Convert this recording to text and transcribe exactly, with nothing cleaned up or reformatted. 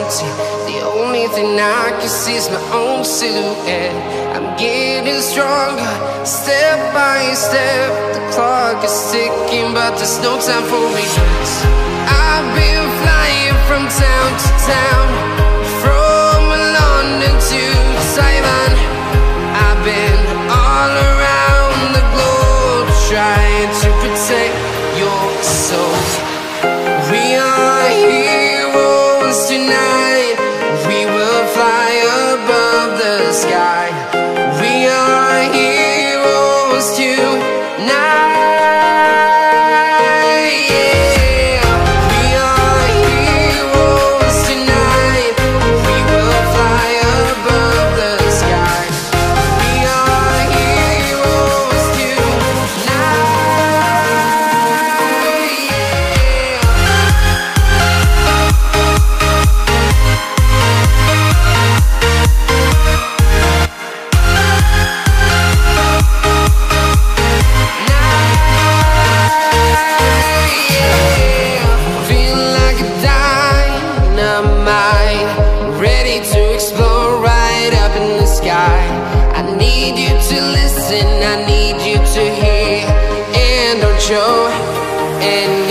See, the only thing I can see is my own silhouette. I'm getting stronger, step by step. The clock is ticking, but there's no time for me. I've been flying from town to town, from London to Taiwan. I've been all around the globe, trying to protect your soul. We are heroes tonight. We will fly above the sky. We are heroes tonight. I need you to listen, I need you to hear, and don't show any